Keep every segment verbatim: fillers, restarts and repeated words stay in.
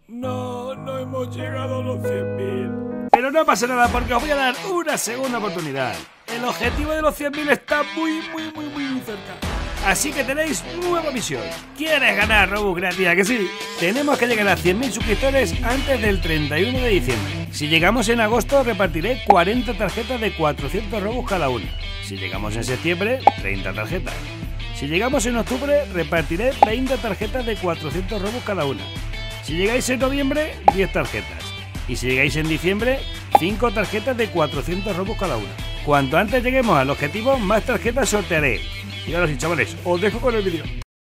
No, no hemos llegado a los cien mil. Pero no pasa nada porque os voy a dar una segunda oportunidad. El objetivo de los cien mil está muy, muy, muy, muy cerca. Así que tenéis nueva misión. ¿Quieres ganar Robux gratis? ¿A que sí? Tenemos que llegar a cien mil suscriptores antes del treinta y uno de diciembre. Si llegamos en agosto repartiré cuarenta tarjetas de cuatrocientos Robux cada una. Si llegamos en septiembre, treinta tarjetas. Si llegamos en octubre repartiré veinte tarjetas de cuatrocientos Robux cada una. Si llegáis en noviembre, diez tarjetas. Y si llegáis en diciembre, cinco tarjetas de cuatrocientos Robux cada una. Cuanto antes lleguemos al objetivo, más tarjetas sortearé. Y ahora sí, chavales, os dejo con el vídeo.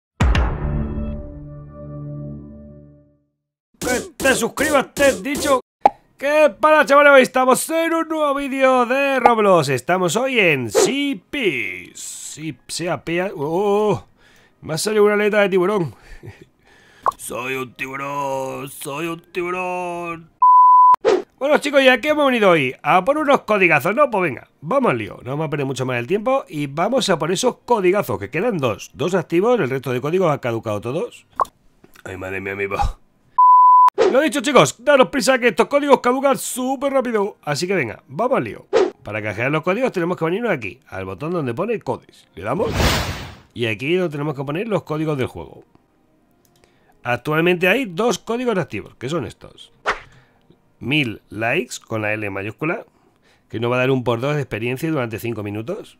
Que te suscribas, te he dicho. ¿Qué para, chavales? Hoy estamos en un nuevo vídeo de Roblox. Estamos hoy en Sea Peas. Sí, sea pea. Oh, me ha salido una aleta de tiburón. Soy un tiburón, soy un tiburón. Bueno, chicos, ¿y a qué hemos venido hoy? A por unos codigazos, ¿no? Pues venga, vamos al lío. No vamos a perder mucho más el tiempo y vamos a por esos codigazos, que quedan dos. Dos activos, el resto de códigos han caducado todos. Ay, madre mía, amigo. Lo dicho, chicos, daros prisa que estos códigos caducan súper rápido. Así que venga, vamos al lío. Para canjear los códigos tenemos que venirnos aquí, al botón donde pone codes. Le damos. Y aquí donde tenemos que poner los códigos del juego. Actualmente hay dos códigos activos, que son estos. mil likes con la L mayúscula, que nos va a dar un por dos de experiencia durante cinco minutos.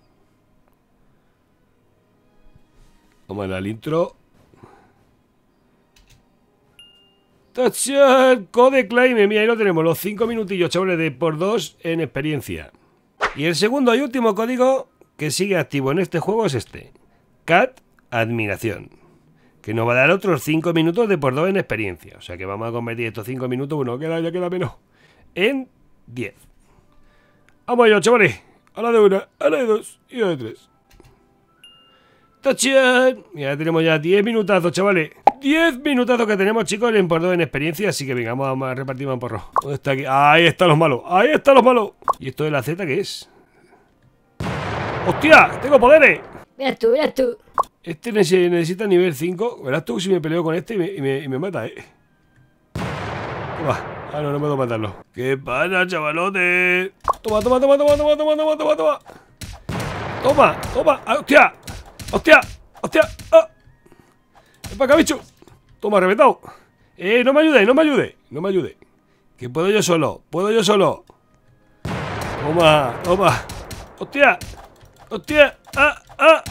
Vamos al intro. ¡Tachán! Code Claim, mira, ahí lo tenemos, los cinco minutillos, chavales, de por dos en experiencia. Y el segundo y último código que sigue activo en este juego es este. Cat Admiración, que nos va a dar otros cinco minutos de por dos en experiencia. O sea que vamos a convertir estos cinco minutos, bueno, queda, ya queda menos, en diez. Vamos allá, chavales. A la de una, a la de dos y a la de tres. ¡Tachán! Ya tenemos ya diez minutazos, chavales. diez minutazos que tenemos, chicos, en por dos en experiencia. Así que venga, vamos a repartir más porro. ¿Dónde está aquí? Ahí están los malos. Ahí están los malos. ¿Y esto de la Z qué es? ¡Hostia! ¡Tengo poderes! Verás tú, verás tú. Este necesita nivel cinco. Verás tú si me peleo con este y me, y me, y me mata, eh. Toma. Ah, no, no puedo matarlo. ¿Qué pasa, chavalote? Toma, toma, toma, toma, toma, toma, toma, toma, toma. Toma, toma. Ah, ¡hostia! ¡Hostia! ¡Hostia! ¡Ah! ¡Ven para acá, bicho! Toma, reventado. Eh, no me ayude, no me ayude. No me ayude. Que puedo yo solo. Puedo yo solo. Toma, toma. ¡Hostia! ¡Hostia! ¡Ah! ¡Ah!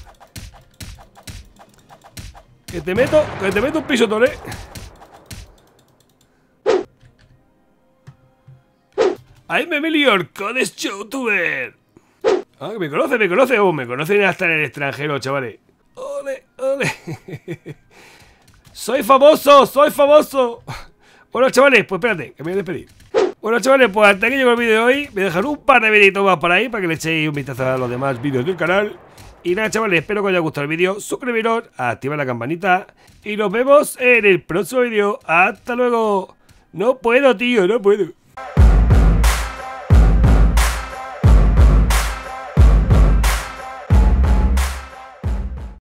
Que te meto, que te meto un pisotón, eh. ¡I'm Emilio, Codes YouTuber! Ah, que me conoce, me conoce. Oh, me conocen hasta en el extranjero, chavales. ¡Ole, ole! ¡Soy famoso, soy famoso! Bueno, chavales, pues espérate, que me voy a despedir. Bueno, chavales, pues hasta aquí llegó el vídeo de hoy. Me dejan un par de videitos más por ahí para que le echéis un vistazo a los demás vídeos del canal. Y nada, chavales, espero que os haya gustado el vídeo. Suscribiros, activad la campanita y nos vemos en el próximo vídeo. ¡Hasta luego! No puedo, tío, no puedo.